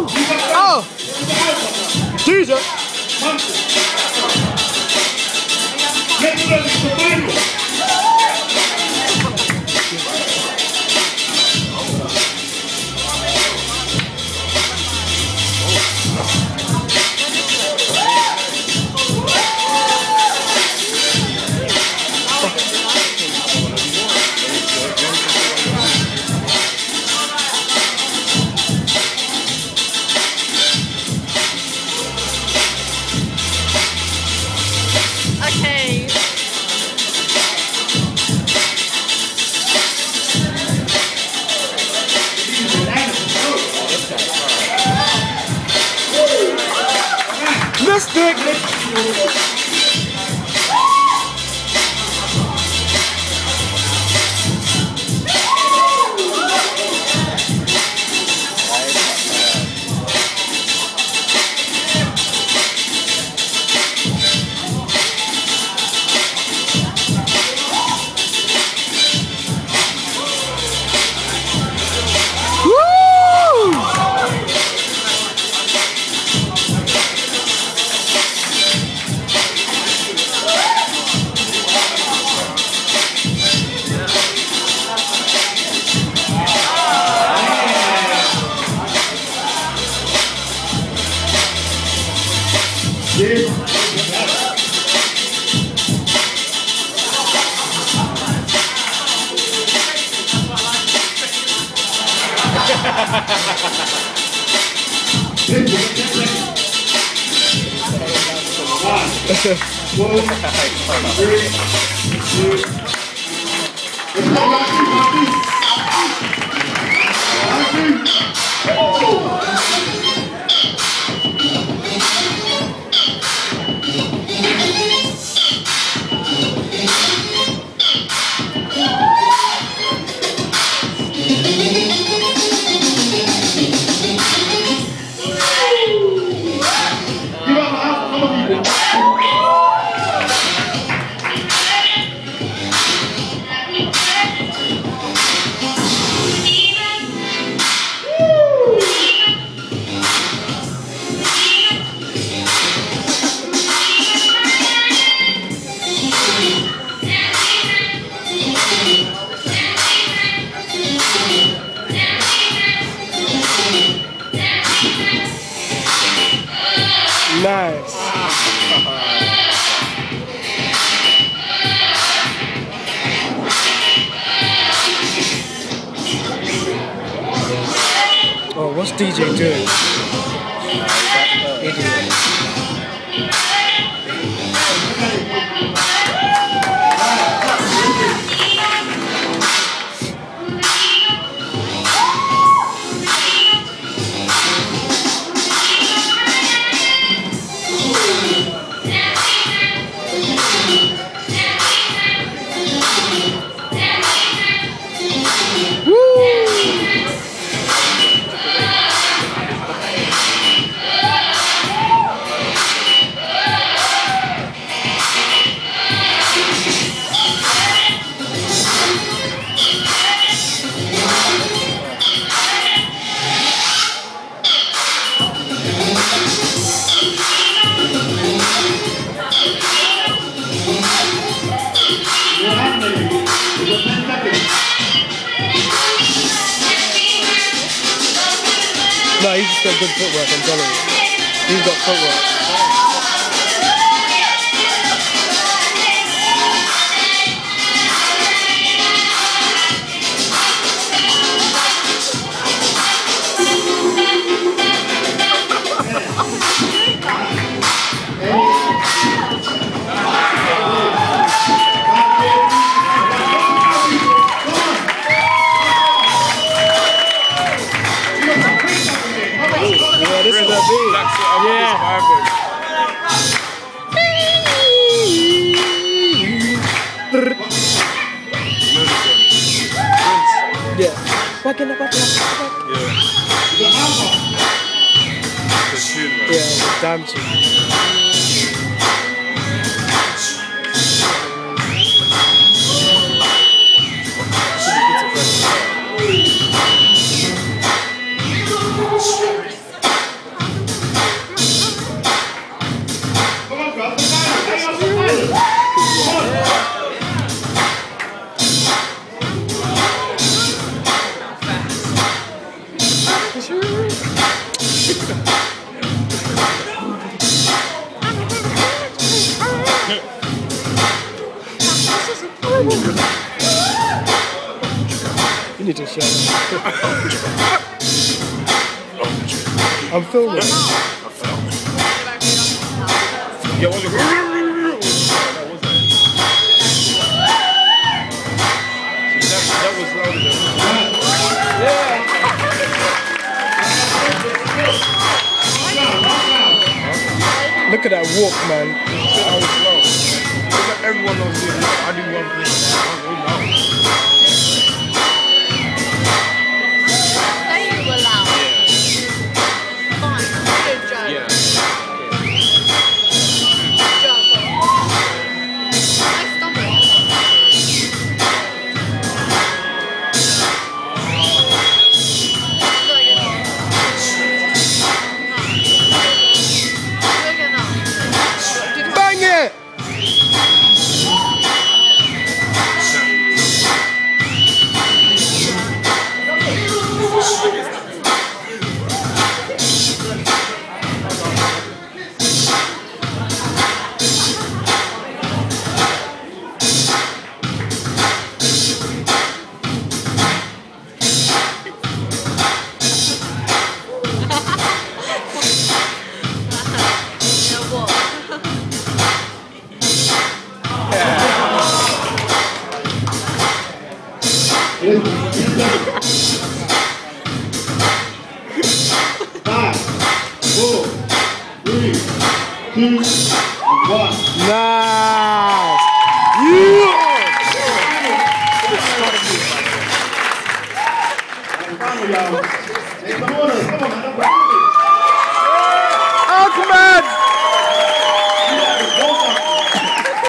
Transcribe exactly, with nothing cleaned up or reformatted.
Oh! Jesus! Okay. Mystic! Nice. Oh, what's D J doing? Idiot. No, he's just got good footwork, I'm telling you. He's got footwork. Yeah, this is a beat. Yeah. Yeah. Back in the back, back, back. Yeah. The tune, man. Yeah, the damn tune. You need to shut up. I'm filming. Yeah, what was it? That was louder. Yeah. Look at that walk, man. I was slow. Look at everyone else doing that. I do one thing. I don't know. Say you were loud. Fine. Good job. Yeah. Good job. Nice stomach. Look at that. Look at that. Bang it! Five, four, three, two, one. Nice! Yeah!